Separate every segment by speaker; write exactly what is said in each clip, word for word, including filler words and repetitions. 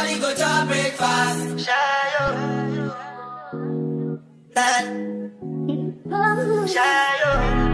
Speaker 1: Everybody go to breakfast. Shayo. That. Shayo.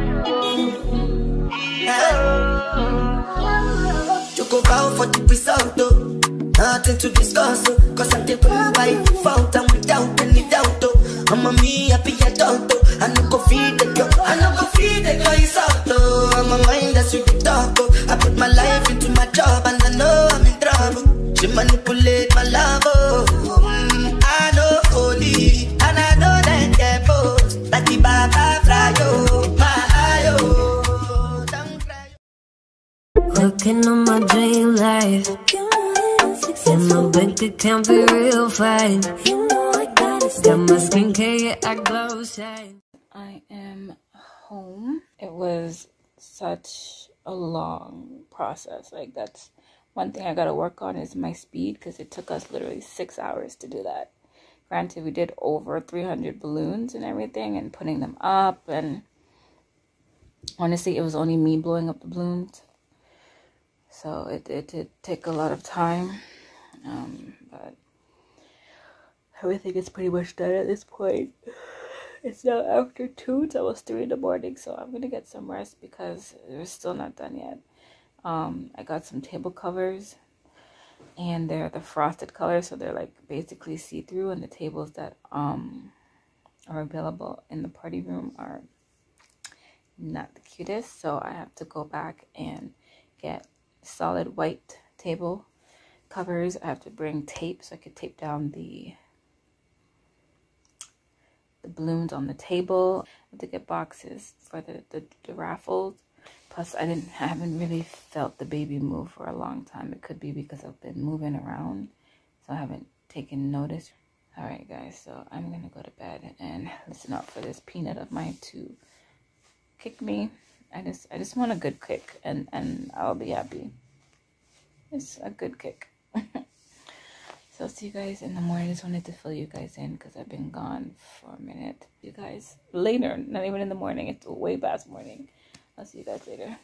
Speaker 1: You go bow for the result, though. Nothing to discuss, oh. Cause I take one by default and without any doubt, oh. I'm a me happy adult, oh. I no go feed the girl, I no go feed the girl, it's out, oh. I'm a mind that's with the talk, oh. I put my life into my job and I know I'm in trouble. She manipulate my love, oh. mm, I know holy, and I know that they're both. That the baba fry, oh. My eye, oh. Don't cry.
Speaker 2: Looking on my dream life, and my bank account be real fine. Got my skincare, yeah, I glow shine.
Speaker 3: I am home. It was such a long process. Like, that's one thing I gotta work on is my speed, because it took us literally six hours to do that. Granted, we did over three hundred balloons and everything and putting them up, and honestly, it was only me blowing up the balloons. So it, it did take a lot of time. Um, but everything is pretty much done at this point. It's now after two, it's almost three in the morning, so I'm gonna get some rest because we're still not done yet. Um, I got some table covers, and they're the frosted color, so they're like basically see-through, and the tables that um are available in the party room are not the cutest, so I have to go back and get solid white table covers. I have to bring tape so I could tape down the the balloons on the table. I have to get boxes for the, the, the raffles. Plus, I didn't I haven't really felt the baby move for a long time. It could be because I've been moving around, so I haven't taken notice. All right, guys, so I'm gonna go to bed and listen out for this peanut of mine to kick me. I just I just want a good kick, and and I'll be happy. It's a good kick. So I'll see you guys in the morning. I just wanted to fill you guys in because I've been gone for a minute. You guys later, not even in the morning. It's way past morning. I'll see you guys later.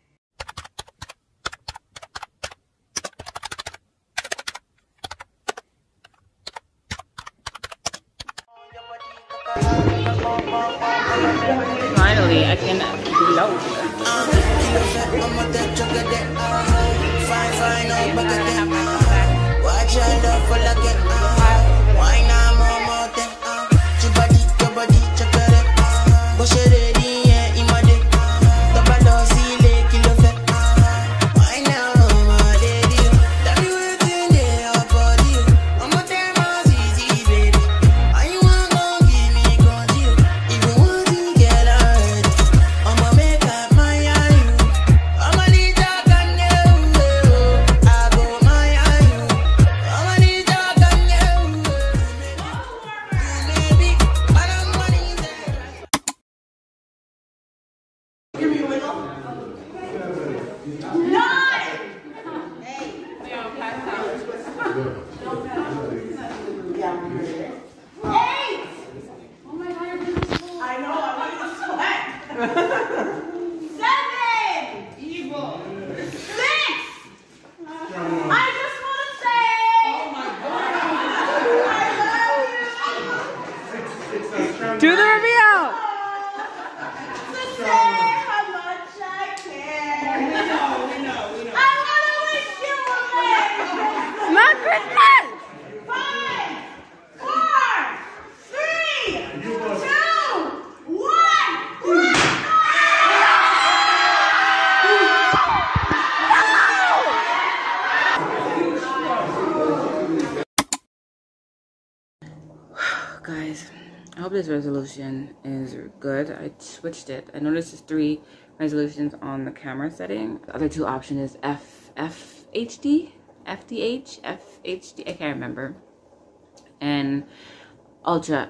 Speaker 3: Finally, I can vlog. Watch your love for like it. Why not more more than your body, your body, check it. Push it ready, yeah, in my day. The ball see like you love it. Why now, my lady? Tell me what's in your body. I'm a damn easy, baby. I want to give me control. Even want to get already. I'ma make up my eye. I'ma need that can you. I go my eye. I'ma need that can you. Maybe I don't want to. Give me a wiggle. Nine. Hey. We are past hours. Eight. Oh my God, you're doing so. I know, I'm gonna sweat. Seven. Evil. Six. I just want to say. Oh my God. I love you. Do the reveal. To say how much I care. We know, we know, we know. I want to wish you a Merry Christmas. Not Christmas. Five, four, three, two, one. Guys, I hope this resolution is good. I switched it. I noticed there's three resolutions on the camera setting. The other two option is F F H D, F D H, F H D. I can't remember. And Ultra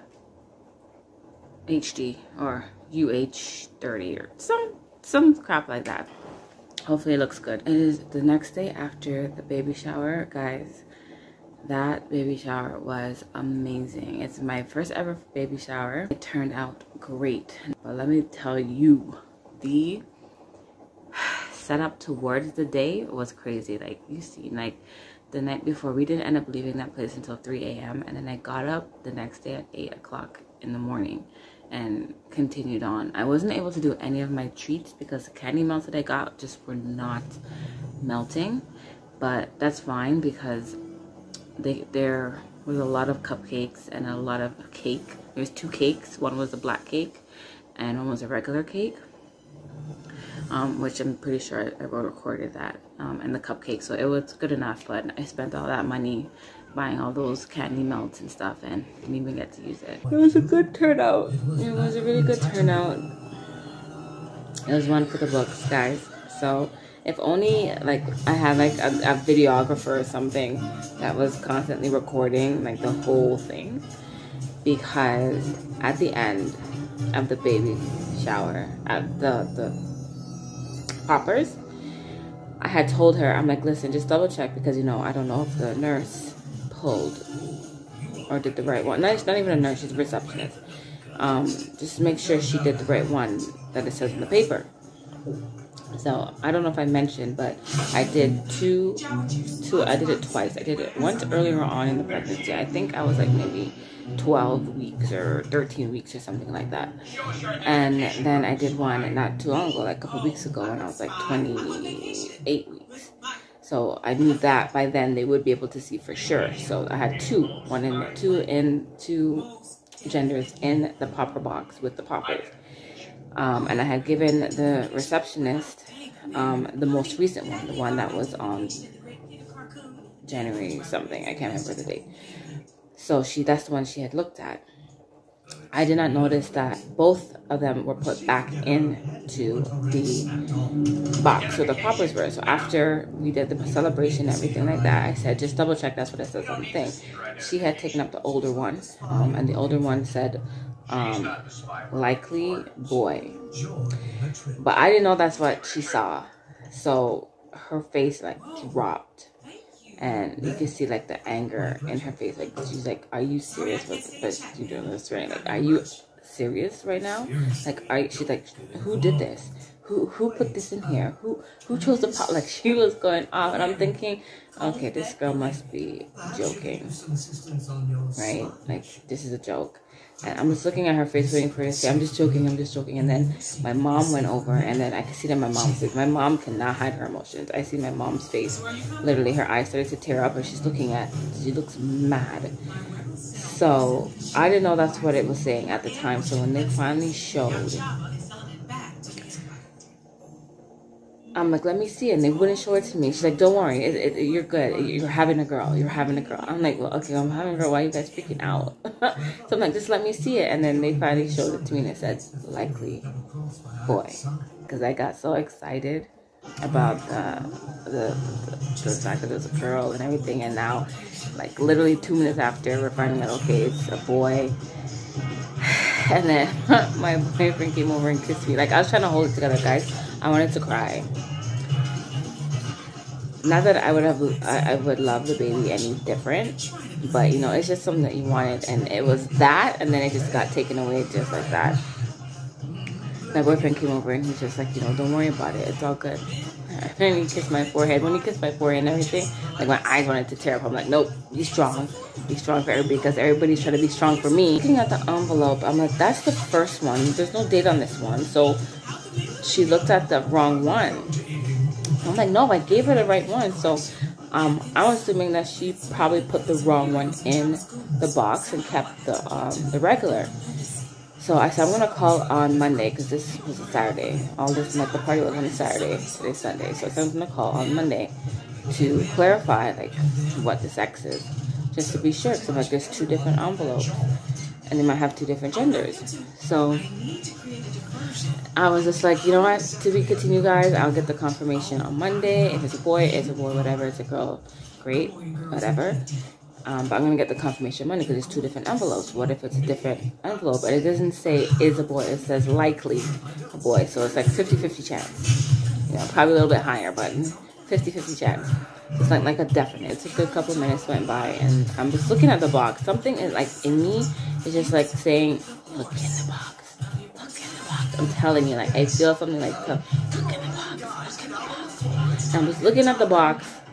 Speaker 3: H D or U H thirty or some some crap like that. Hopefully it looks good. It is the next day after the baby shower, guys. That baby shower was amazing. It's my first ever baby shower. It turned out great. But let me tell you, the setup towards the day was crazy. Like, you see, like, the night before, we didn't end up leaving that place until three A M and then I got up the next day at eight o'clock in the morning and continued on. I wasn't able to do any of my treats because the candy melts that I got just were not melting, but that's fine because they there was a lot of cupcakes and a lot of cake. There was two cakes. One was a black cake and one was a regular cake, um, which I'm pretty sure I, I recorded that, um, and the cupcake, so it was good enough. But I spent all that money buying all those candy melts and stuff and didn't even get to use it. It was a good turnout. It was a really good turnout. It was one for the books, guys. So if only like I had like a, a videographer or something that was constantly recording like the whole thing, because at the end of the baby shower at the the poppers, I had told her, I'm like, listen, just double check, because you know I don't know if the nurse pulled or did the right one. No, she's not even a nurse, she's a receptionist. Um, just make sure she did the right one that it says in the paper. So I don't know if I mentioned, but I did two, two. I did it twice. I did it once earlier on in the pregnancy. I think I was like maybe twelve weeks or thirteen weeks or something like that. And then I did one not too long ago, like a couple weeks ago, and I was like twenty-eight weeks. So I knew that by then they would be able to see for sure. So I had two, one in two in two genders in the popper box with the poppers. Um, and I had given the receptionist um, the most recent one, the one that was on January something. I can't remember the date. So she, that's the one she had looked at. I did not notice that both of them were put back into the box where the poppers were. So after we did the celebration and everything like that, I said, just double check that's what it says on the thing. She had taken up the older one, um, and the older one said, um, likely boy. But I didn't know that's what she saw. So her face like dropped. And you can see like the anger in her face. Like she's like, "Are you serious with what you doing this right? Like, are you serious right now? Like, are she's like, who did this? Who who put this in here? Who who chose the pot?" Like she was going off, and I'm thinking, okay, this girl must be joking, right? Like this is a joke. And I'm just looking at her face, waiting for her to say, "I'm just joking, I'm just joking." And then my mom went over, and then I could see that my mom's face. My mom cannot hide her emotions. I see my mom's face. Literally, her eyes started to tear up, and she's looking at, she looks mad. So I didn't know that's what it was saying at the time. So when they finally showed, I'm like, let me see it. And they wouldn't show it to me. She's like, don't worry. It, it, you're good. You're having a girl. You're having a girl. I'm like, well, okay, I'm having a girl. Why are you guys freaking out? So I'm like, just let me see it. And then they finally showed it to me and it said, likely boy. Because I got so excited about the, the, the, the fact that it was a girl and everything. And now, like, literally two minutes after, we're finding out, okay, it's a boy. And then my boyfriend came over and kissed me. Like, I was trying to hold it together, guys. I wanted to cry. Not that I would have, I, I would love the baby any different, but you know, it's just something that you wanted, and it was that, and then it just got taken away just like that. My boyfriend came over and he's just like, you know, don't worry about it, it's all good. And he kissed my forehead. When he kissed my forehead and everything, like my eyes wanted to tear up. I'm like, nope, be strong, be strong for everybody, because everybody's trying to be strong for me. Looking at the envelope, I'm like, that's the first one. There's no date on this one, so she looked at the wrong one. I'm like, no, I gave her the right one. So um, I'm assuming that she probably put the wrong one in the box and kept the um, the regular. So I said, I'm going to call on Monday, because this was a Saturday. All this, like, the party was on a Saturday, today's Sunday. So I said, I'm going to call on Monday to clarify, like, what the sex is. Just to be sure, because I'm like, there's two different envelopes. And they might have two different genders. So I was just like, you know what, to be continued, guys. I'll get the confirmation on Monday. If it's a boy, it's a boy, whatever. It's a girl, great, whatever. Um, but I'm going to get the confirmation Monday, because there's two different envelopes. What if it's a different envelope? And it doesn't say is a boy. It says likely a boy. So it's like fifty fifty chance. You know, probably a little bit higher, but fifty fifty chance. It's not like a definite. It's a good couple of minutes went by, and I'm just looking at the box. Something is like in me is just like saying, look in the box. Look in the box. I'm telling you, like, I feel something like, look in the box. Look in the box. And I'm just looking at the box,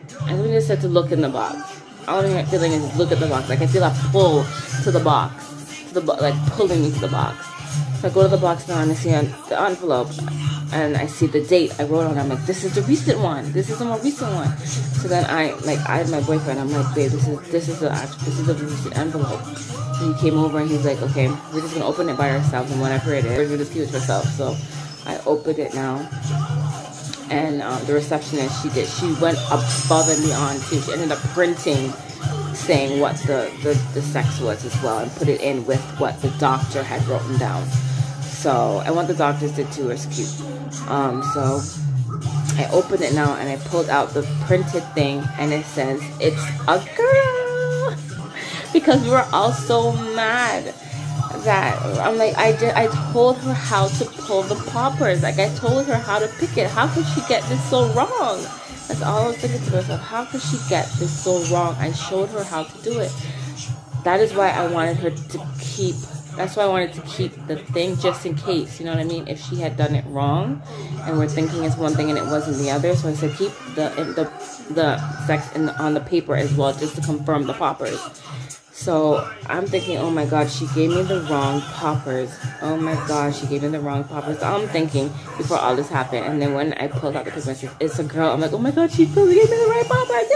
Speaker 4: I literally just said to look in the box. All I'm feeling is just look at the box. Like I feel a pull to the box, to the bo like pulling me to the box. So I go to the box now and I see the envelope, and I see the date I wrote on. I'm like, this is the recent one. This is the more recent one. So then I like I had my boyfriend. I'm like, babe, this is this is the this is the recent envelope. So he came over and he's like, okay, we're just gonna open it by ourselves, and whatever it is, we're gonna see it herself. So I opened it now. And um, the receptionist, she did, she went above and beyond too. She ended up printing saying what the, the, the sex was as well, and put it in with what the doctor had written down. So, and what the doctors did too was cute. Um, so, I opened it now and I pulled out the printed thing, and it says, it's a girl! Because we were all so mad. That I'm like, I did, I told her how to pull the poppers. Like, I told her how to pick it. How could she get this so wrong? That's all I was thinking to myself. How could she get this so wrong? I showed her how to do it. That is why I wanted her to keep, that's why I wanted to keep the thing just in case, you know what I mean? If she had done it wrong and we're thinking it's one thing and it wasn't the other. So I said, keep the, the, the sex in the, on the paper as well, just to confirm the poppers. So I'm thinking, oh my god, she gave me the wrong poppers. Oh my god, she gave me the wrong poppers. So I'm thinking before all this happened. And then when I pulled out the paper and said, it's a girl, I'm like, oh my god, she really gave me the right poppers,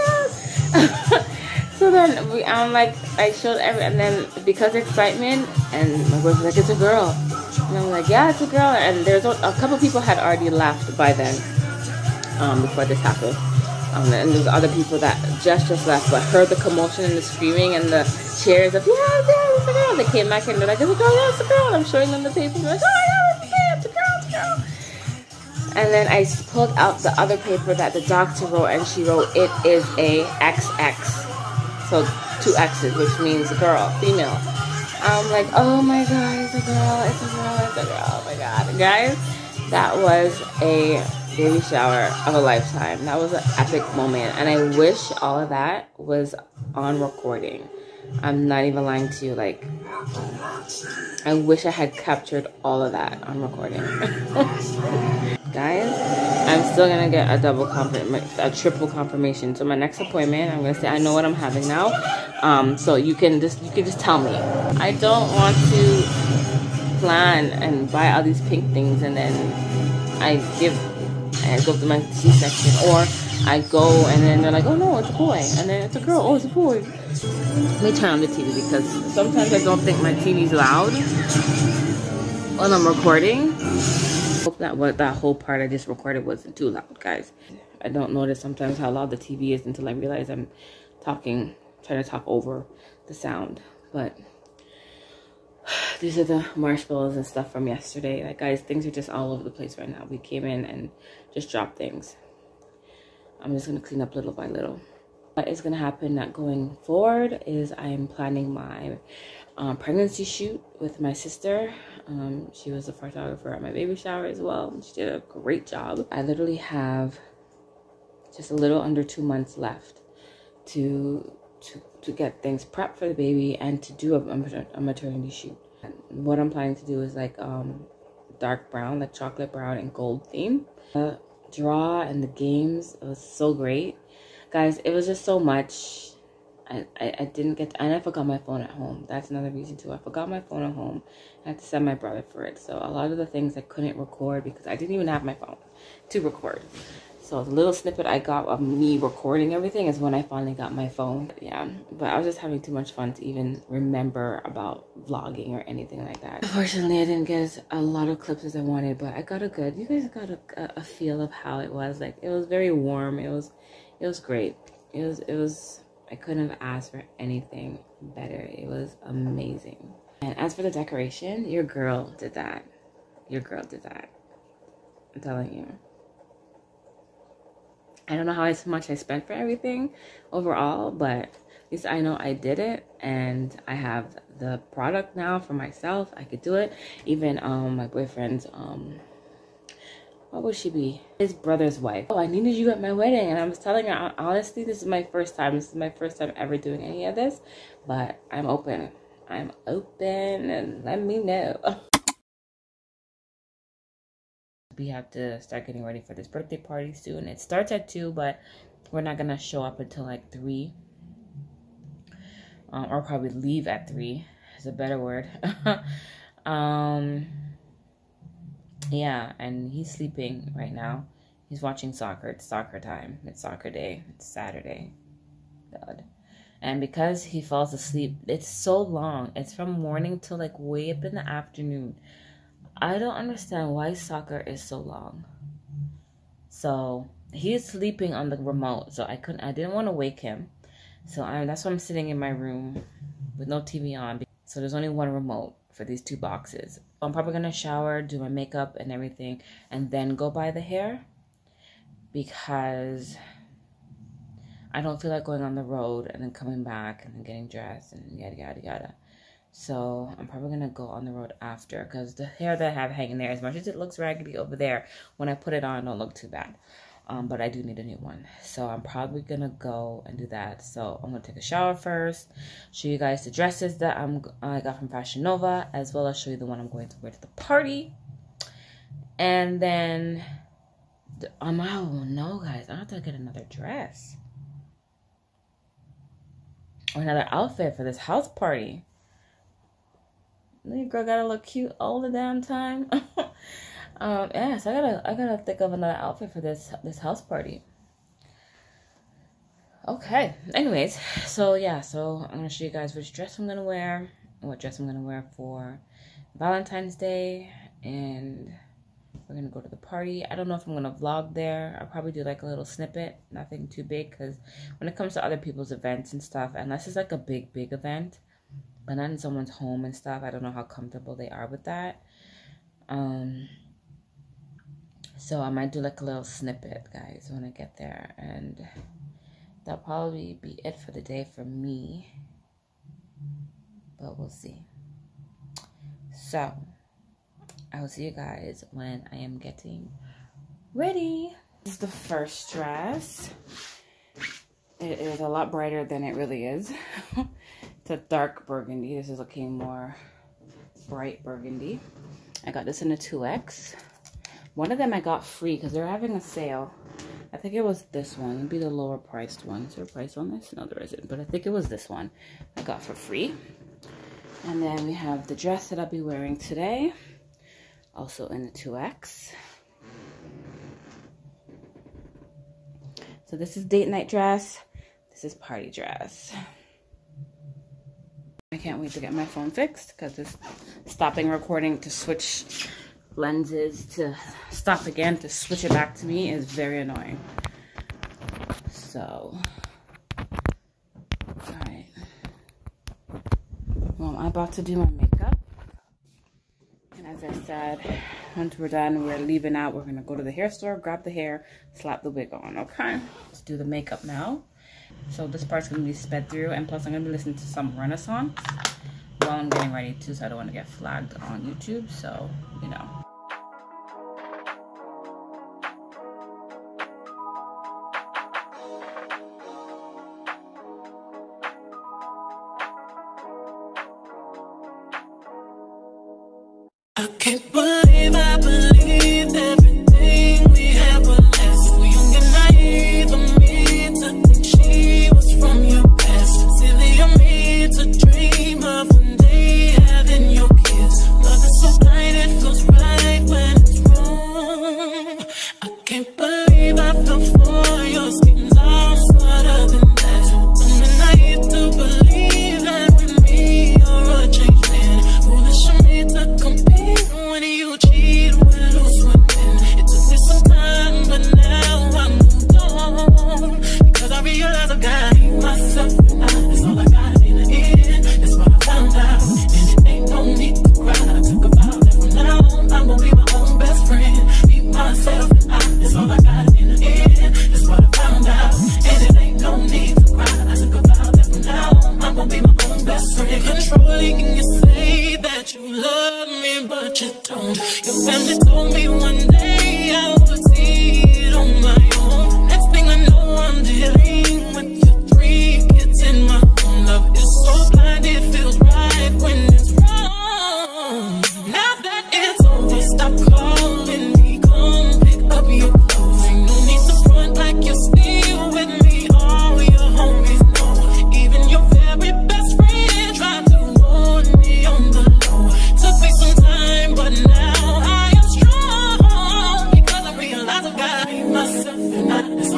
Speaker 4: yes! So then we, I'm like, I showed every, and then because of excitement, and my boyfriend's like, it's a girl. And I'm like, yeah, it's a girl. And there's a, a couple people had already left by then, um, before this happened. Um, and there's other people that just just left, but heard the commotion and the screaming and the cheers of, yeah, yeah, it's a girl. They came back and they're like, it's a girl, yeah, it's a girl. And I'm showing them the paper. They're like, oh my god, it's a girl, it's a girl. And then I pulled out the other paper that the doctor wrote, and she wrote, it is a X X. So two X's, which means girl, female. I'm like, oh my god, it's a girl, it's a girl, it's a girl, oh my god. Guys, that was a baby shower of a lifetime. That was an epic moment, and I wish all of that was on recording. I'm not even lying to you. Like, I wish I had captured all of that on recording. Guys, I'm still gonna get a double confirmation, a triple confirmation. So my next appointment, I'm gonna say I know what I'm having now. Um, so you can just you can just tell me. I don't want to plan and buy all these pink things and then I give. I go to my C-section, or I go and then they're like, oh no, it's a boy, and then it's a girl, oh, it's a boy. Let me turn on the T V, because sometimes I don't think my T V's loud when I'm recording. Hope that what that whole part I just recorded wasn't too loud, guys. I don't notice sometimes how loud the T V is until I realize I'm talking, trying to talk over the sound. But these are the marshmallows and stuff from yesterday. Like, guys, things are just all over the place right now. We came in and just dropped things. I'm just gonna clean up little by little. What is gonna happen not going forward is I am planning my um, pregnancy shoot with my sister. Um, she was a photographer at my baby shower as well. She did a great job. I literally have just a little under two months left to to to get things prepped for the baby and to do a, a maternity shoot. And what I'm planning to do is like um dark brown, like chocolate brown and gold theme. The draw and the games, it was so great, guys. It was just so much. I, I, I didn't get to, and I forgot my phone at home. That's another reason too. I forgot my phone at home. I had to send my brother for it. So a lot of the things I couldn't record because I didn't even have my phone to record. So the little snippet I got of me recording everything is when I finally got my phone. Yeah, but I was just having too much fun to even remember about vlogging or anything like that. Unfortunately, I didn't get a lot of clips as I wanted, but I got a good, you guys got a, a feel of how it was. Like, it was very warm. It was, it was great. It was, it was, I couldn't have asked for anything better. It was amazing. And as for the decoration, your girl did that. Your girl did that. I'm telling you. I don't know how much I spent for everything overall, but at least I know I did it, and I have the product now for myself. I could do it. Even um my boyfriend's um what would she be? His brother's wife. Oh, I needed you at my wedding, and I was telling her, honestly, this is my first time. This is my first time ever doing any of this, but I'm open. I'm open, and let me know. We have to start getting ready for this birthday party soon. It starts at two, but we're not gonna show up until like three, um, or probably leave at three is a better word. um, yeah, and he's sleeping right now. He's watching soccer. It's soccer time. It's soccer day. It's Saturday. God. And because he falls asleep, it's so long. It's from morning till like way up in the afternoon. I don't understand why soccer is so long. So he's sleeping on the remote. So I couldn't, I didn't want to wake him. So I, that's why I'm sitting in my room with no T V on. So there's only one remote for these two boxes. I'm probably going to shower, do my makeup and everything, and then go buy the hair. Because I don't feel like going on the road and then coming back and then getting dressed and yada, yada, yada. So I'm probably going to go on the road after. Because the hair that I have hanging there, as much as it looks raggedy over there, when I put it on, it don't look too bad. Um, but I do need a new one. So I'm probably going to go and do that. So I'm going to take a shower first. Show you guys the dresses that I'm, I got from Fashion Nova. As well as show you the one I'm going to wear to the party. And then... Um, I don't know, guys. I have to get another dress. Or another outfit for this house party. Little girl gotta look cute all the damn time. um, yeah, so I gotta, I gotta think of another outfit for this, this house party. Okay. Anyways, so yeah, so I'm gonna show you guys which dress I'm gonna wear, what dress I'm gonna wear for Valentine's Day, and we're gonna go to the party. I don't know if I'm gonna vlog there. I'll probably do like a little snippet, nothing too big, because when it comes to other people's events and stuff, unless it's like a big, big event, but not in someone's home and stuff, I don't know how comfortable they are with that. Um, so I might do like a little snippet, guys, when I get there, and that'll probably be it for the day for me, but we'll see. So I will see you guys when I am getting ready. This is the first dress. It is a lot brighter than it really is. It's a dark burgundy. This is looking more bright burgundy. I got this in a two X. One of them I got free because they're having a sale. I think it was this one. It'd be the lower priced one. Is there a price on this? No, there isn't. But I think it was this one I got for free. And then we have the dress that I'll be wearing today. Also in the two X. So this is date night dress. This is party dress. I can't wait to get my phone fixed because it's stopping recording to switch lenses to stop again to switch it back to me is very annoying. So, alright. Well, I'm about to do my makeup. As I said, once we're done, we're leaving out. We're going to go to the hair store, grab the hair, slap the wig on, okay? Let's do the makeup now. So this part's going to be sped through, and plus I'm going to be listening to some Renaissance while I'm getting ready too, so I don't want to get flagged on YouTube, so, you know.
Speaker 5: I can't believe I believed everything we had was less. So young and naive of me to think she was from your past. Silly of me to dream of one day having your kids. Love is so blind, it feels right when it's wrong. I can't believe I fell for your schemes. I'm smarter than that. Young and naive to believe that with me you're a changed man. Foolish of me to compete when you cheat. Well,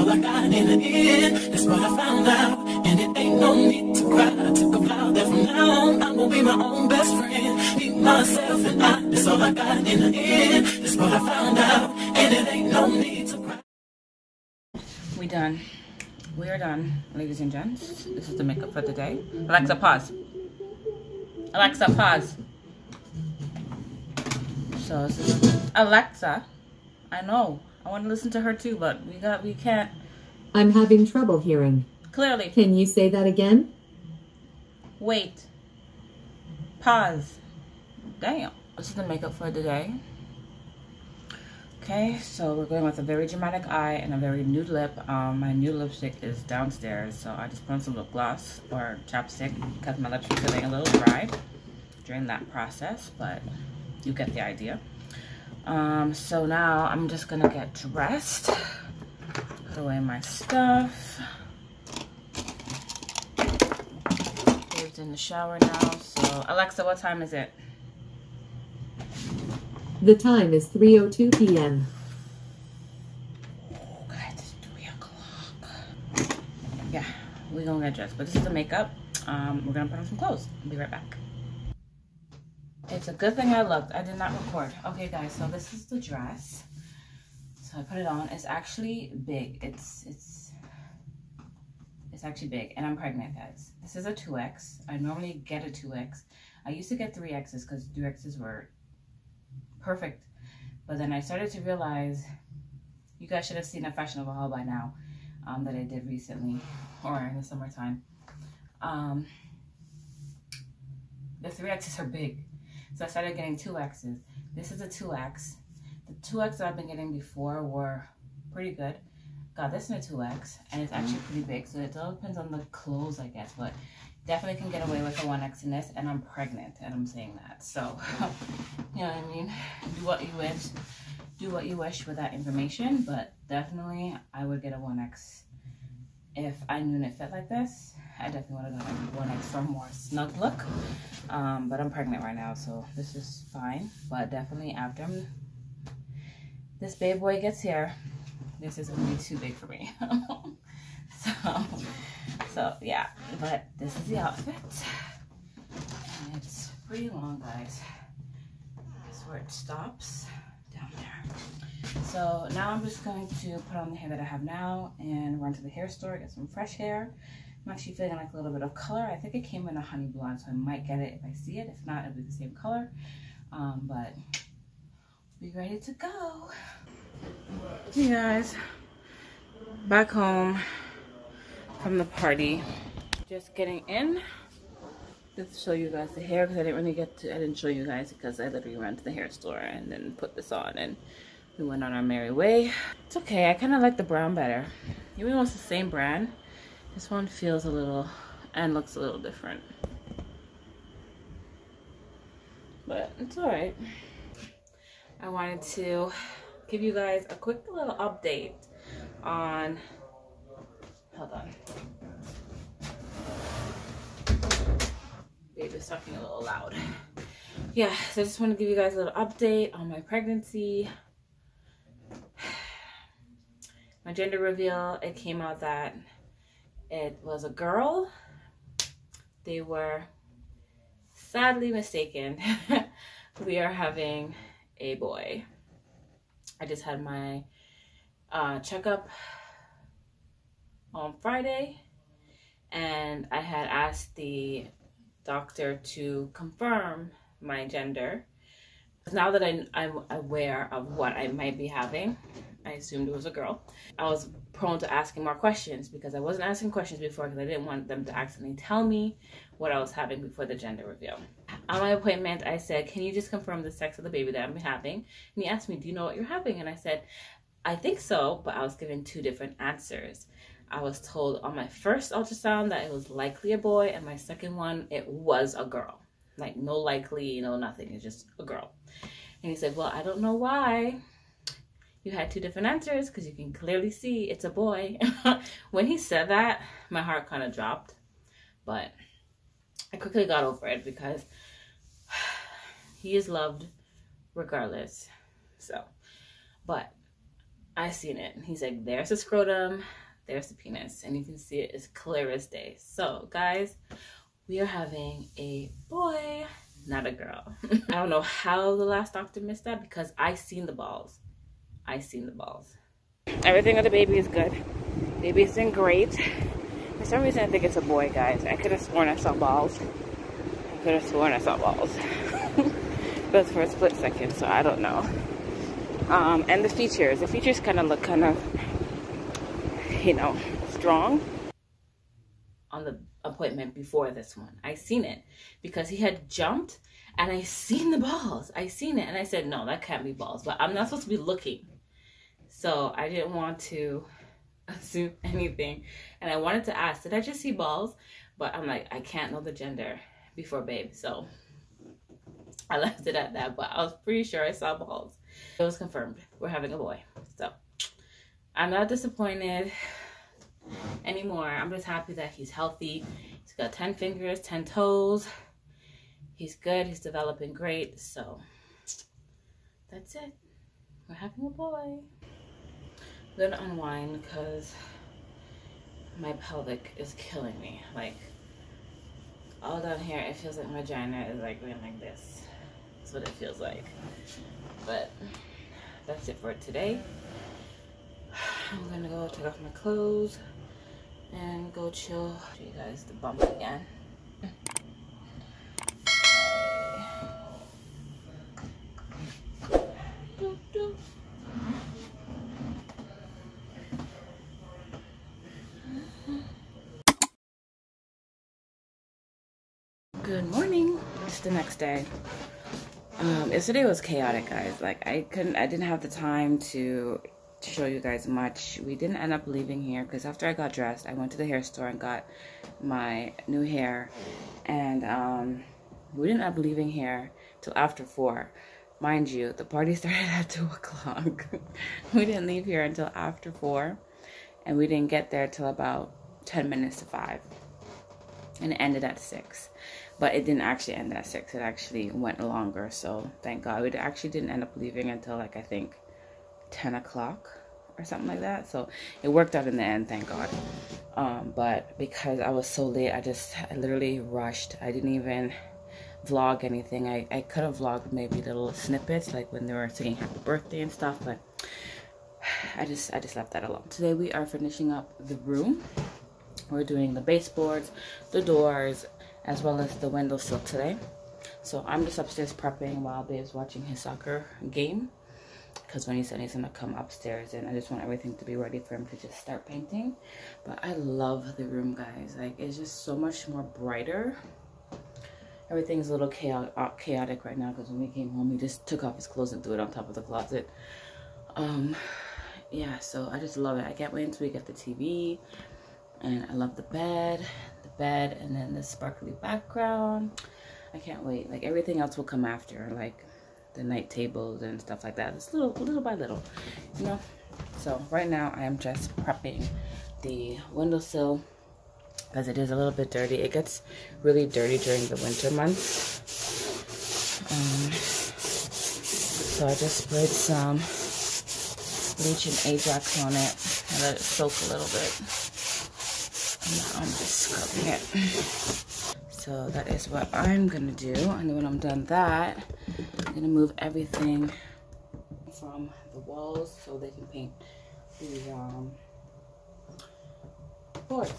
Speaker 5: all I got in the end. That's what I found out, and it ain't no need to cry. I took a vow that from now on I'm gonna be my own best friend. Be myself and I, that's all I got in the end. That's what I found out, and it ain't no need to cry.
Speaker 4: We done. We are done, ladies and gents. This is the makeup for the day. Alexa, pause. Alexa, pause. So this is Alexa. I know. I want to listen to her too, but we got we can't.
Speaker 6: I'm having trouble hearing.
Speaker 4: Clearly.
Speaker 6: Can you say that again?
Speaker 4: Wait. Pause. Damn. This is the makeup for the day. Okay, so we're going with a very dramatic eye and a very nude lip. Um, my nude lipstick is downstairs, so I just put on some lip gloss or chapstick because my lips are feeling a little dry during that process, but you get the idea. Um, so now I'm just gonna get dressed, put away my stuff. Dave's in the shower now, so Alexa, what time is it?
Speaker 6: The time is three oh two p m
Speaker 4: Okay, it's three o'clock. Yeah, we're gonna get dressed, but this is the makeup. Um, we're gonna put on some clothes. I'll be right back. It's a good thing I looked. I did not record. Okay, guys, so this is the dress. So I put it on. It's actually big. It's it's it's actually big, and I'm pregnant, guys. This is a two X. I normally get a two X. I used to get three X's because three X's were perfect, but then I started to realize, you guys should have seen a fashionable haul by now um, that I did recently or in the summertime. Um, the three X's are big, so I started getting two X's. This is a two X. The two X that I've been getting before were pretty good. Got this in a two X, and it's actually pretty big, so it all depends on the clothes, I guess, but definitely can get away with a one X in this, and I'm pregnant, and I'm saying that. So, you know what I mean? Do what you wish. Do what you wish with that information, but definitely I would get a one X if I knew it fit like this. I definitely would have gotten a one X for a more snug look. Um, but I'm pregnant right now, so this is fine. But definitely after I'm, this baby boy gets here, this is going to be too big for me. so... So yeah, but this is the outfit, and it's pretty long, guys. That's where it stops, down there. So now I'm just going to put on the hair that I have now and run to the hair store, get some fresh hair. I'm actually feeling like a little bit of color. I think it came in a honey blonde, so I might get it if I see it. If not, it'll be the same color. Um, but be ready to go. Hey guys, back home from the party, just getting in. Just show you guys the hair because I didn't really get to. I didn't show you guys because I literally ran to the hair store and then put this on and we went on our merry way. It's okay. I kind of like the brown better, even though it's the same brand. This one feels a little and looks a little different, but it's all right. I wanted to give you guys a quick little update on. Hold on. Babe is talking a little loud. Yeah, so I just want to give you guys a little update on my pregnancy. My gender reveal, it came out that it was a girl. They were sadly mistaken. We are having a boy. I just had my uh, checkup on Friday, and I had asked the doctor to confirm my gender. Now that I, I'm aware of what I might be having, I assumed it was a girl. I was prone to asking more questions because I wasn't asking questions before because I didn't want them to accidentally tell me what I was having before the gender reveal. On my appointment, I said, can you just confirm the sex of the baby that I'm having? And he asked me, do you know what you're having? And I said, I think so, but I was given two different answers. I was told on my first ultrasound that it was likely a boy, and my second one, it was a girl. Like, no likely, no nothing. It's just a girl. And he said, well, I don't know why you had two different answers because you can clearly see it's a boy. When he said that, my heart kind of dropped. But I quickly got over it because he is loved regardless. So, but I seen it. He's like, there's the scrotum, there's the penis, and you can see it as clear as day. So guys, we are having a boy, not a girl. I don't know how the last doctor missed that because I seen the balls. I seen the balls. Everything with the baby is good. Baby's doing great. For some reason, I think it's a boy, guys. I could have sworn I saw balls. I could have sworn I saw balls. But for a split second, so I don't know. Um, and the features. The features kind of look kind of, you know, strong. On the appointment before this one, I seen it because he had jumped and I seen the balls. I seen it and I said, no, that can't be balls. But I'm not supposed to be looking. So I didn't want to assume anything. And I wanted to ask, did I just see balls? But I'm like, I can't know the gender before babe. So I left it at that. But I was pretty sure I saw balls. It was confirmed. We're having a boy. So I'm not disappointed anymore. I'm just happy that he's healthy. He's got ten fingers, ten toes. He's good. He's developing great. So that's it. We're having a boy. I'm gonna unwind because my pelvic is killing me. Like all down here, it feels like my vagina is like going like this. That's what it feels like. But that's it for today. I'm gonna go take off my clothes and go chill. Show you guys the bump again. Good morning. It's the next day. Um, yesterday was chaotic, guys. Like I couldn't, I didn't have the time to to show you guys much. We didn't end up leaving here because after I got dressed, I went to the hair store and got my new hair, and um, we didn't end up leaving here till after four. Mind you, the party started at two o'clock. We didn't leave here until after four, and we didn't get there till about ten minutes to five, and it ended at six. But it didn't actually end at six. It actually went longer, so thank God. We actually didn't end up leaving until like I think ten o'clock or something like that. So it worked out in the end, thank God. Um, but because I was so late, I just I literally rushed. I didn't even vlog anything. I, I could have vlogged maybe little snippets like when they were singing happy birthday and stuff, but I just I just left that alone. Today we are finishing up the room. We're doing the baseboards, the doors, as well as the windowsill today. So I'm just upstairs prepping while Babe's watching his soccer game, because when he said he's gonna come upstairs, and I just want everything to be ready for him to just start painting. But I love the room, guys. Like, it's just so much more brighter. Everything's a little chaotic, chaotic right now because when we came home, he just took off his clothes and threw it on top of the closet. Um, yeah, so I just love it. I can't wait until we get the T V. And I love the bed, the bed, and then the sparkly background. I can't wait. Like, everything else will come after, like the night tables and stuff like that. It's little, little by little, you know. So right now, I am just prepping the windowsill because it is a little bit dirty. It gets really dirty during the winter months. Um, so I just sprayed some bleach and Ajax on it and let it soak a little bit. Now I'm just scrubbing it. So that is what I'm gonna do. And then when I'm done that, I'm gonna move everything from the walls so they can paint the um, boards.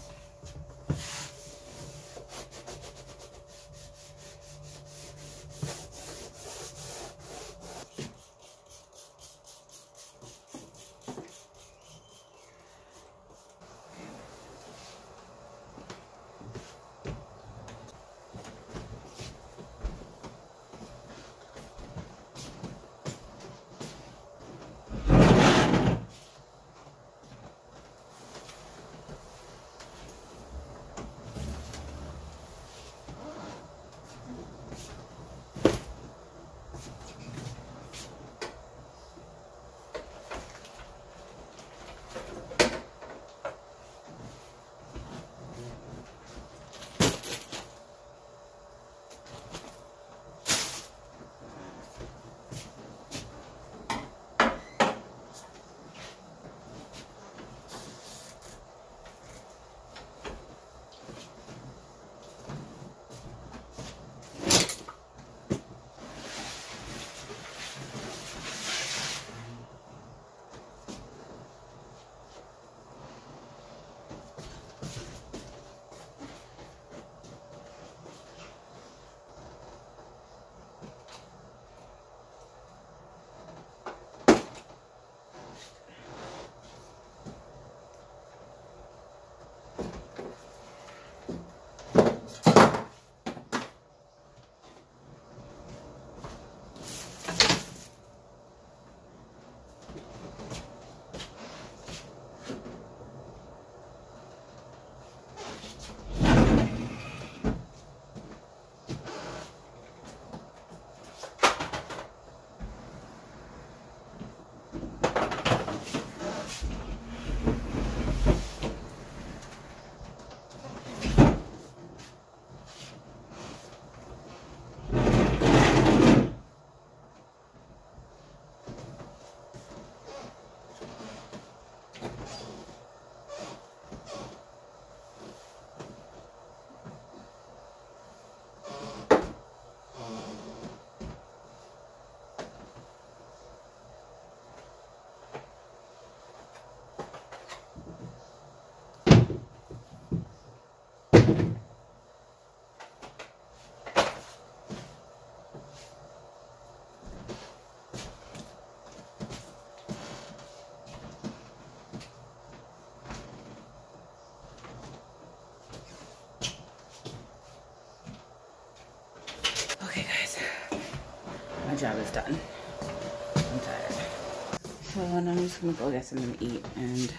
Speaker 4: job is done. I'm tired. So now I'm just gonna go get something to eat, and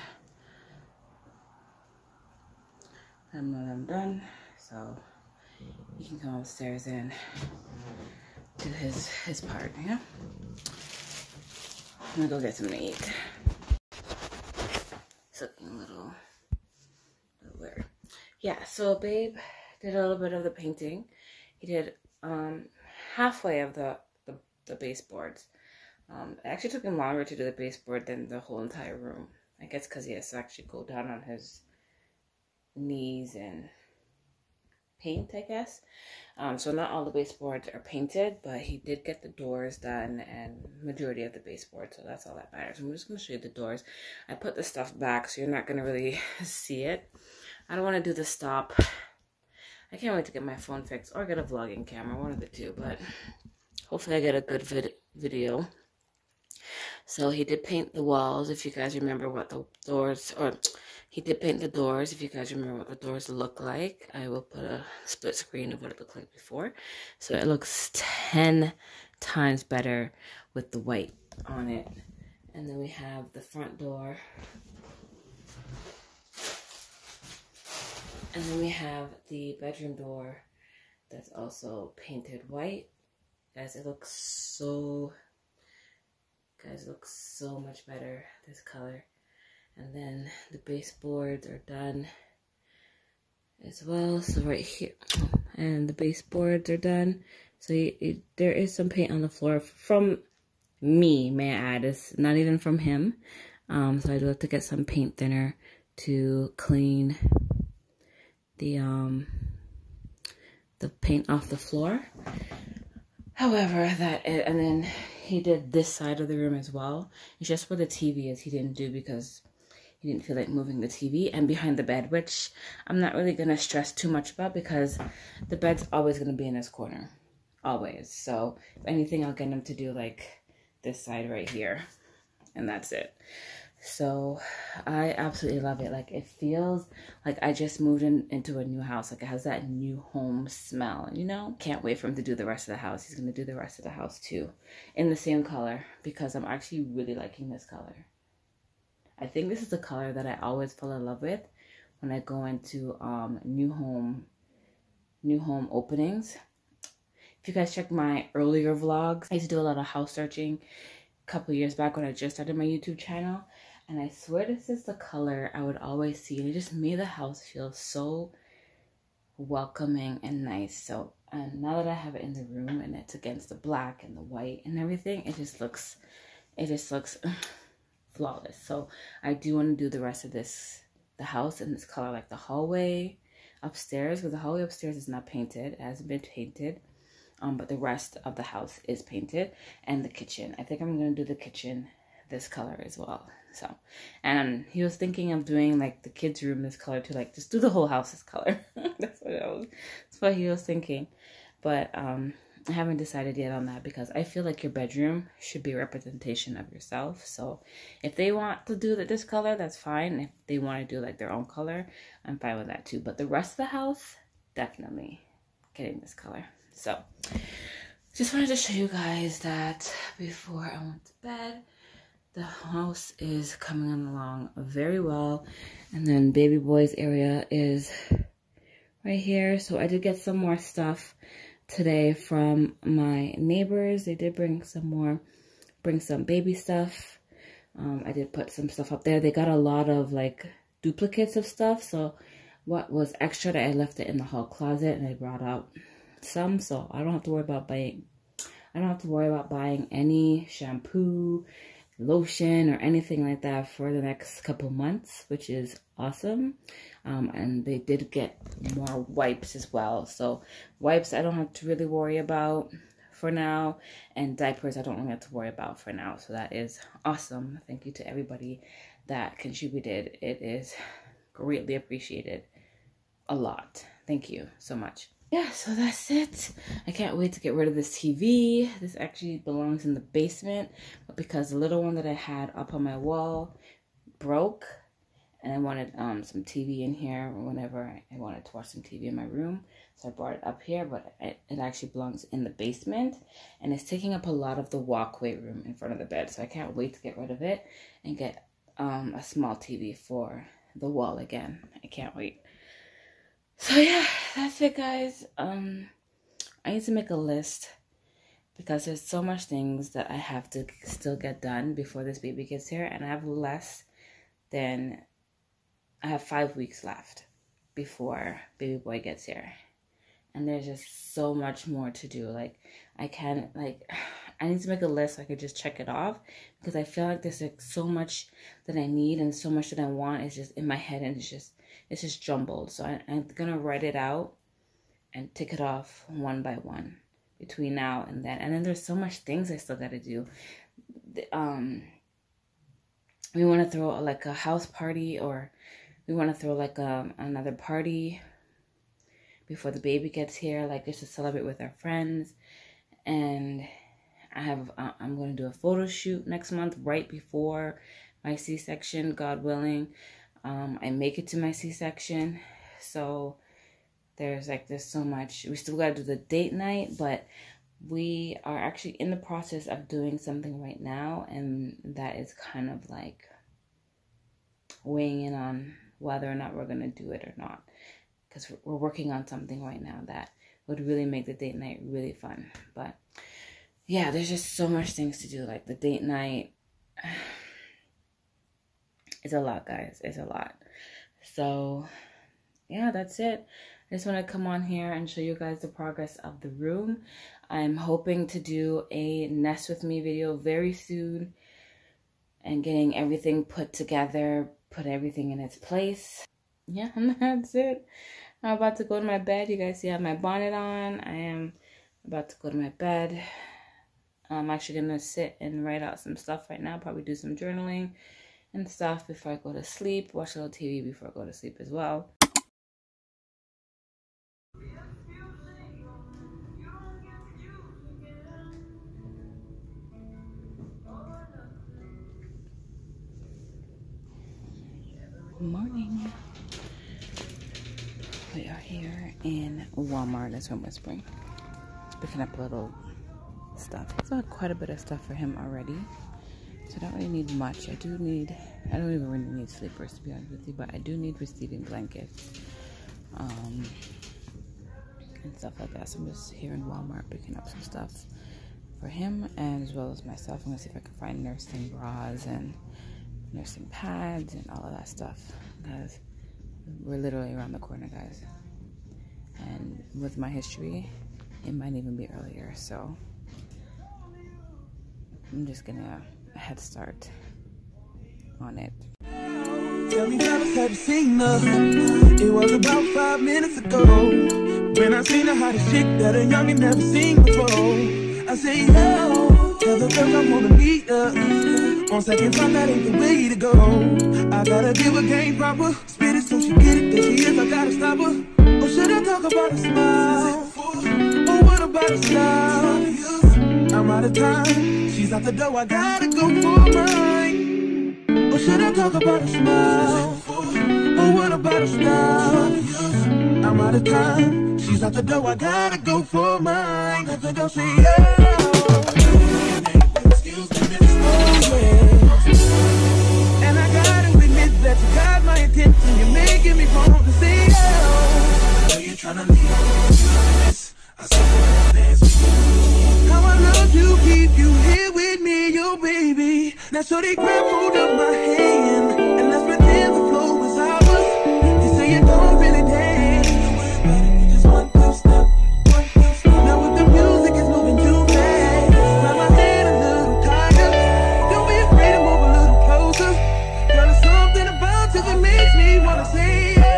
Speaker 4: I'm when I'm done. So he can come upstairs and do his his part, you know? I'm gonna go get something to eat. It's looking a little, little weird. Yeah, so babe did a little bit of the painting. He did um, halfway of the, the, the baseboards. Um, it actually took him longer to do the baseboard than the whole entire room. I guess because he has to actually go down on his knees and paint, I guess. Um, so not all the baseboards are painted, but he did get the doors done and majority of the baseboard, so that's all that matters. I'm just going to show you the doors. I put the stuff back so you're not going to really see it. I don't want to do the stop. I can't wait to get my phone fixed or get a vlogging camera, one of the two, but hopefully I get a good vid video. So he did paint the walls, if you guys remember what the doors, or he did paint the doors, if you guys remember what the doors look like. I will put a split screen of what it looked like before. So it looks ten times better with the white on it. And then we have the front door. And then we have the bedroom door that's also painted white. Guys, it looks so, guys, it looks so much better, this color. And then the baseboards are done as well. So right here, and the baseboards are done. So you, it, there is some paint on the floor from me, may I add. It's not even from him. Um, so I do have to get some paint thinner to clean the um the paint off the floor. However, that is, and then he did this side of the room as well. It's just where the T V is he didn't do because he didn't feel like moving the T V, and behind the bed, which I'm not really gonna stress too much about because the bed's always gonna be in this corner, always. So if anything, I'll get him to do like this side right here, and that's it. So I absolutely love it. Like, it feels like I just moved in into a new house. Like, it has that new home smell, you know? Can't wait for him to do the rest of the house. He's gonna do the rest of the house too in the same color because I'm actually really liking this color. I think this is the color that I always fall in love with when I go into um new home new home openings. If you guys check my earlier vlogs, I used to do a lot of house searching a couple years back when I just started my YouTube channel. And I swear this is the color I would always see. And it just made the house feel so welcoming and nice. So and now that I have it in the room and it's against the black and the white and everything, it just looks, it just looks flawless. So I do want to do the rest of this, the house in this color, like the hallway upstairs, because the hallway upstairs is not painted, it hasn't been painted. Um, but the rest of the house is painted, and the kitchen. I think I'm going to do the kitchen this color as well. So, and he was thinking of doing like the kids' room this color too, like just do the whole house this color. That's what I was, that's what he was thinking. But um, I haven't decided yet on that because I feel like your bedroom should be a representation of yourself. So if they want to do this color, that's fine. If they want to do like their own color, I'm fine with that too. But the rest of the house, definitely getting this color. So just wanted to show you guys that before I went to bed. The house is coming along very well. And then baby boy's area is right here. So I did get some more stuff today from my neighbors. They did bring some more, bring some baby stuff. Um, I did put some stuff up there. They got a lot of like duplicates of stuff. So what was extra that I left it in the hall closet and I brought out some. So I don't have to worry about buying, I don't have to worry about buying any shampoo, lotion or anything like that for the next couple months, which is awesome. Um, and they did get more wipes as well. So wipes I don't have to really worry about for now, and diapers I don't really have to worry about for now. So that is awesome. Thank you to everybody that contributed. It is greatly appreciated a lot. Thank you so much. Yeah, so that's it. I can't wait to get rid of this T V. This actually belongs in the basement, but because the little one that I had up on my wall broke, and I wanted um some T V in here whenever I wanted to watch some T V in my room. So I brought it up here, but it, it actually belongs in the basement, and it's taking up a lot of the walkway room in front of the bed. So I can't wait to get rid of it and get um a small T V for the wall again. I can't wait. So yeah, that's it, guys. Um, I need to make a list because there's so much things that I have to still get done before this baby gets here, and I have less than, I have five weeks left before baby boy gets here. And there's just so much more to do. Like, I can't, like, I need to make a list so I could just check it off, because I feel like there's like so much that I need and so much that I want. It's just in my head, and it's just, it's just jumbled. So I, I'm gonna write it out and tick it off one by one between now and then. And then there's so much things I still gotta do. Um, we want to throw like a house party, or we want to throw like a, another party before the baby gets here, like just to celebrate with our friends. And I have, uh, I'm going to do a photo shoot next month, right before my C-section, God willing. Um, I make it to my C-section. So there's like, there's so much. We still got to do the date night, but we are actually in the process of doing something right now. And that is kind of like weighing in on whether or not we're going to do it or not. Because we're working on something right now that would really make the date night really fun. But yeah, there's just so much things to do. Like the date night, it's a lot, guys. It's a lot. So yeah, that's it. I just want to come on here and show you guys the progress of the room. I'm hoping to do a Nest With Me video very soon and getting everything put together, put everything in its place. Yeah, and that's it. I'm about to go to my bed. You guys see I have my bonnet on. I am about to go to my bed. I'm actually going to sit and write out some stuff right now. Probably do some journaling and stuff before I go to sleep. Watch a little T V before I go to sleep as well. Good morning. We are here in Walmart. That's what I'm whispering. Picking up a little stuff. He's got quite a bit of stuff for him already, so I don't really need much. I do need, I don't even really need sleepers, to be honest with you, but I do need receiving blankets um, and stuff like that. So I'm just here in Walmart picking up some stuff for him and as well as myself. I'm gonna see if I can find nursing bras and nursing pads and all of that stuff, because we're literally around the corner, guys. And with my history, it might even be earlier, so I'm just gonna head start on it.
Speaker 5: Tell me, fellas, have you seen her? It was about five minutes ago when I seen the hottest chick that a youngin' never seen before. I say, yo, tell the girls I wanna meet her. On second thought, that ain't the way to go. I gotta give her game proper, spit it so she get it. There she is, I gotta stop her. Or should I talk about a smile? Or what about a style? I'm out of time, she's out the door, I gotta go for mine. Or should I talk about a smile? Or what about a style? I'm out of time, she's out the door, I gotta go for mine. Let the girl say, yeah. Excuse me, oh, yeah. And I gotta admit that you got my attention, you're making me want to say, oh. I know you're trying to leave this. I saw the dance with you. How I love to keep you here with me, yo baby. Now so they grab hold of my hand and let's pretend the flow is ours. You say you don't really dance, but it just one two step, one two step. Now with the music it's moving too fast, grab my hand a little tighter. Don't be afraid to move a little closer. Girl, there's something about you that makes me wanna say yeah.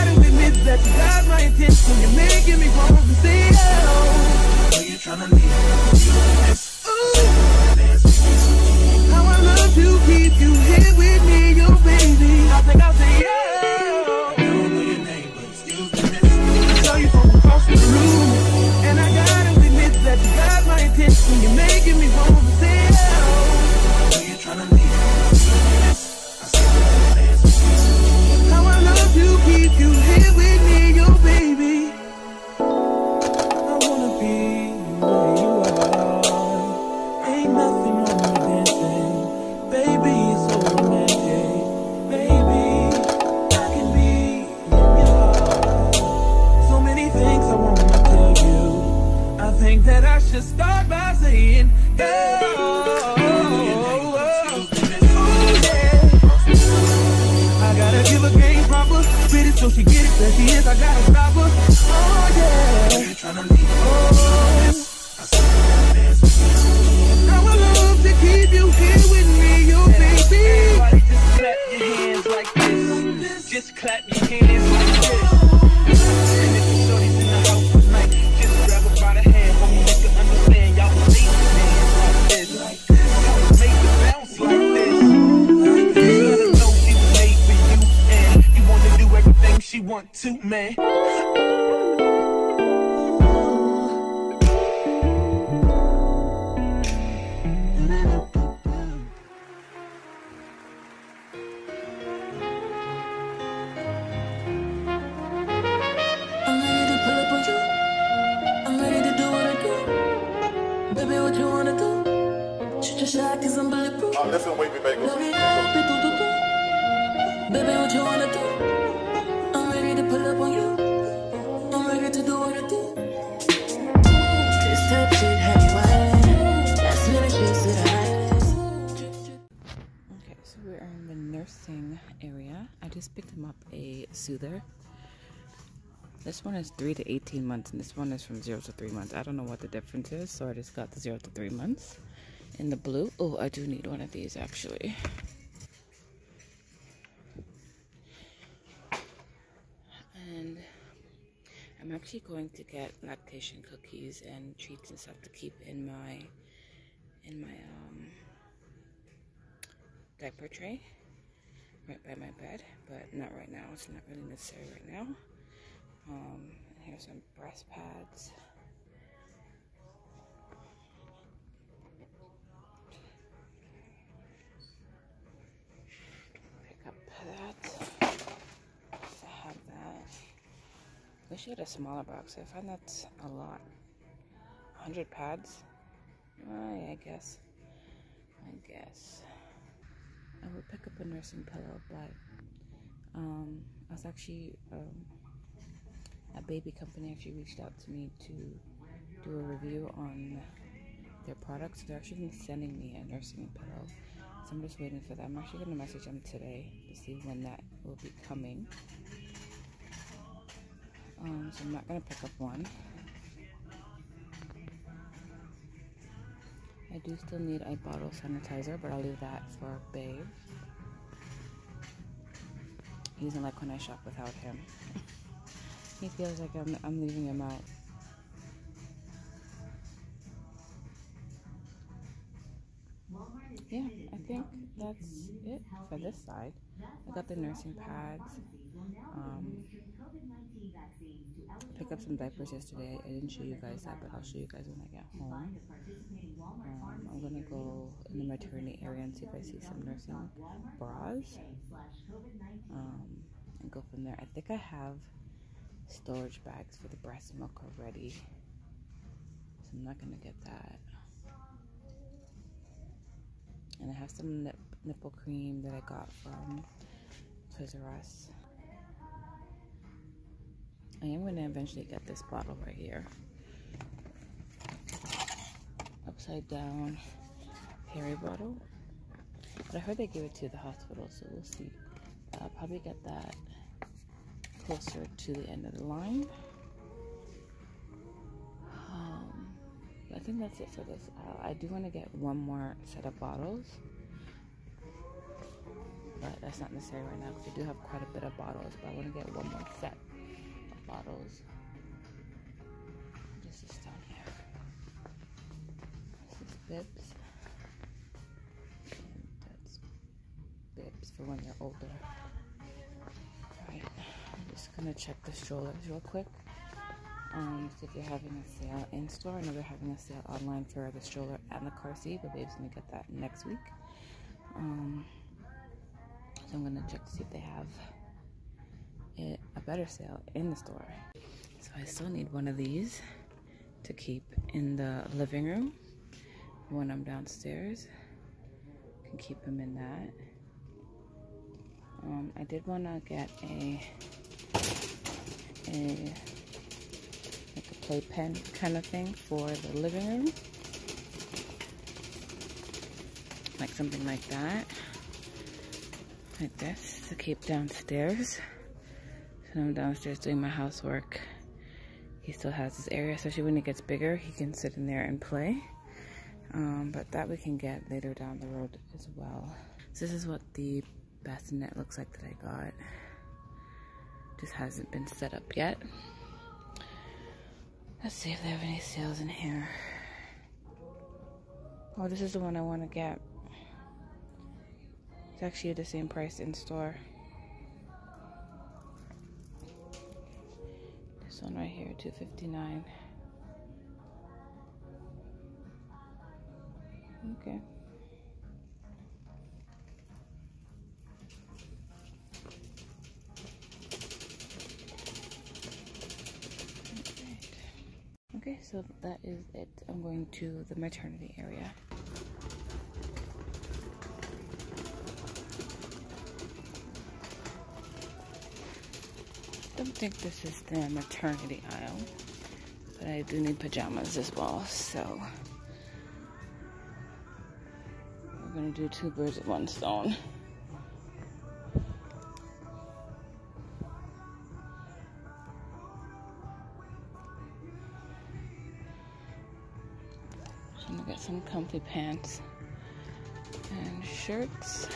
Speaker 5: That you got my attention, you're making me want to say, oh, are you trying to leave? How I love you, keep you here with me, your baby. I wanna be where you are. Ain't nothing wrong with dancing, baby. It's so romantic, baby. I can be in your heart. So many things I wanna tell you. I think that I should start by saying, yeah. Give a game proper, spit it so she get it, there she is, I gotta stop her. Oh yeah, oh, how I love to keep you here with me, your baby. Everybody just clap your hands like this, just clap your hands like this. And if you shorty's in the house tonight, just grab her by the hand, homie, make her understand, y'all can leave your hands like this, y'all can make it bounce like this. She want to, man.
Speaker 7: Oh, listen, wait, me, baby.
Speaker 5: Baby, what you wanna do? I'm ready to pull up on you. I'm ready to do what I do. This type shit have you wildin'. Last minute shit said I.
Speaker 4: Okay, so we're in the nursing area. I just picked him up a soother. This one is three to eighteen months, and this one is from zero to three months. I don't know what the difference is, so I just got the zero to three months in the blue. Oh, I do need one of these actually. And I'm actually going to get lactation cookies and treats and stuff to keep in my in my um, diaper tray right by my bed, but not right now. It's not really necessary right now. Um, here's some breast pads. Pick up that. I have that. Wish I had a smaller box. I find that's a lot. one hundred pads? Oh, yeah, I guess. I guess. I would pick up a nursing pillow, but um, I was actually, um, a baby company actually reached out to me to do a review on their products. They're actually sending me a nursing pillow. So I'm just waiting for that. I'm actually going to message them today to see when that will be coming. Um, so I'm not going to pick up one. I do still need a bottle sanitizer, but I'll leave that for Babe. He doesn't like when I shop without him. He feels like I'm, I'm leaving him out. Yeah, I think that's it for this side. I got the nursing pads. Um, picked up some diapers yesterday. I didn't show you guys that, but I'll show you guys when I get home. Um, I'm gonna go in the maternity area and see if I see some nursing bras. Um, and go from there. I think I have storage bags for the breast milk already, so I'm not gonna get that. And I have some nip nipple cream that I got from Toys R Us. I am going to eventually get this bottle right here. Upside down Harry bottle. But I heard they gave it to the hospital, so we'll see. I'll probably get that closer to the end of the line. Um, I think that's it for this. Uh, I do want to get one more set of bottles, but that's not necessary right now because I do have quite a bit of bottles, but I want to get one more set of bottles. This is down here. This is bibs. And that's bibs for when you're older. Alright, I'm just gonna check the strollers real quick. Um, so if you're having a sale in store, I know they're having a sale online for the stroller and the car seat, but Babe's gonna get that next week.
Speaker 3: I'm gonna check to see if they have it, a better sale in the store. So I still need one of these to keep in the living room when I'm downstairs. Can keep them in that. Um, I did want to get a a like a playpen kind of thing for the living room, like something like that, like this, to keep downstairs. So I'm downstairs doing my housework. He still has this area, especially when it gets bigger, he can sit in there and play. Um, but that we can get later down the road as well. So this is what the bassinet looks like that I got. Just hasn't been set up yet. Let's see if they have any sales in here. Oh, this is the one I want to get. It's actually the same price in store. This one right here, two fifty-nine. Okay. Okay, so that is it. I'm going to the maternity area. I don't think this is the maternity aisle, but I do need pajamas as well, so we're gonna do two birds with one stone. So I'm gonna get some comfy pants and shirts.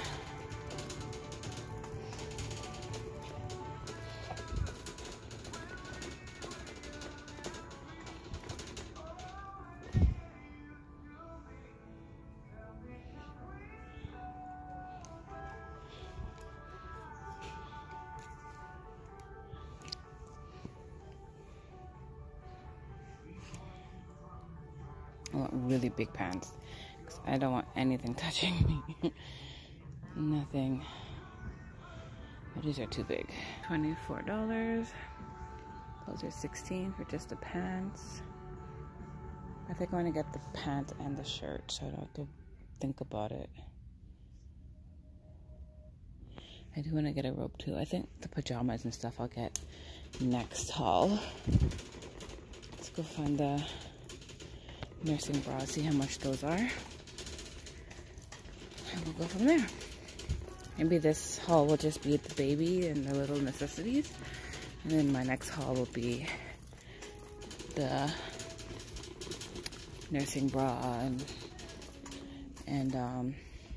Speaker 3: I want really big pants because I don't want anything touching me. Nothing. But these are too big. twenty-four dollars. Those are sixteen dollars for just the pants. I think I'm going to get the pants and the shirt so I don't have to think about it. I do want to get a robe too. I think the pajamas and stuff I'll get next haul. Let's go find the nursing bras, see how much those are, and we'll go from there. Maybe this haul will just be the baby and the little necessities, and then my next haul will be the nursing bra and and um,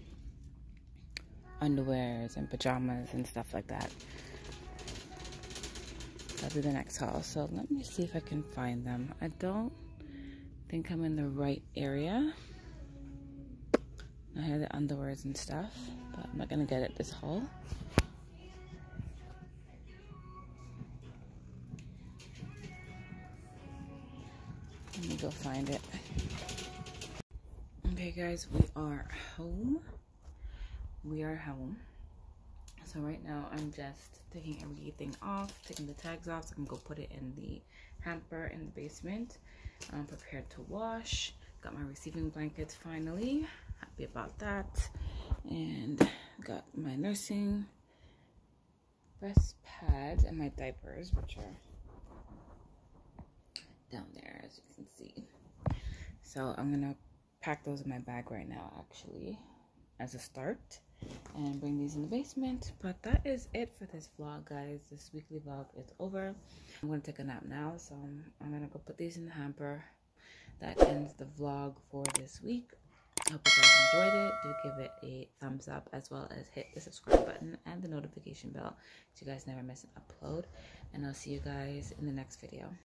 Speaker 3: underwears and pajamas and stuff like that. That'll be the next haul. So let me see if I can find them. I don't think I'm in the right area. I have the underwears and stuff, but I'm not gonna get it this haul. Let me go find it. Okay guys, we are home. We are home. So right now I'm just taking everything off, taking the tags off so I can go put it in the hamper in the basement. I'm prepared to wash. Got my receiving blankets finally. Happy about that. And got my nursing breast pads and my diapers, which are down there as you can see. So I'm gonna pack those in my bag right now actually as a start and bring these in the basement. But that is it for this vlog, guys. This weekly vlog is over. I'm gonna take a nap now, so I'm, I'm gonna go put these in the hamper. That ends the vlog for this week. I hope you guys enjoyed it. Do give it a thumbs up, as well as hit the subscribe button and the notification bell so you guys never miss an upload. And I'll see you guys in the next video.